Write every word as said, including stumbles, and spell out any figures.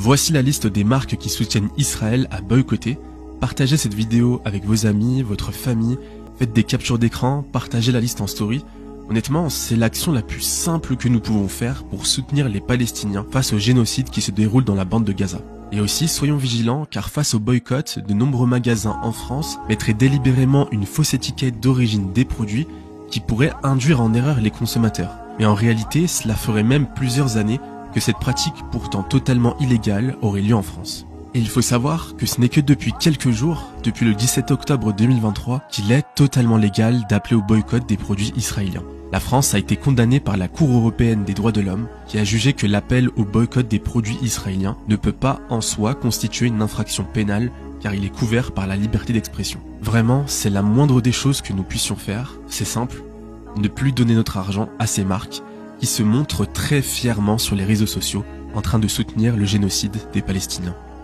Voici la liste des marques qui soutiennent Israël à boycotter. Partagez cette vidéo avec vos amis, votre famille, faites des captures d'écran, partagez la liste en story. Honnêtement, c'est l'action la plus simple que nous pouvons faire pour soutenir les Palestiniens face au génocide qui se déroule dans la bande de Gaza. Et aussi, soyons vigilants car face au boycott, de nombreux magasins en France mettraient délibérément une fausse étiquette d'origine des produits qui pourrait induire en erreur les consommateurs. Mais en réalité, cela ferait même plusieurs années que cette pratique pourtant totalement illégale aurait lieu en France. Et il faut savoir que ce n'est que depuis quelques jours, depuis le dix-sept octobre deux mille vingt-trois, qu'il est totalement légal d'appeler au boycott des produits israéliens. La France a été condamnée par la Cour européenne des droits de l'homme, qui a jugé que l'appel au boycott des produits israéliens ne peut pas en soi constituer une infraction pénale, car il est couvert par la liberté d'expression. Vraiment, c'est la moindre des choses que nous puissions faire, c'est simple, ne plus donner notre argent à ces marques, qui se montrent très fièrement sur les réseaux sociaux, en train de soutenir le génocide des Palestiniens.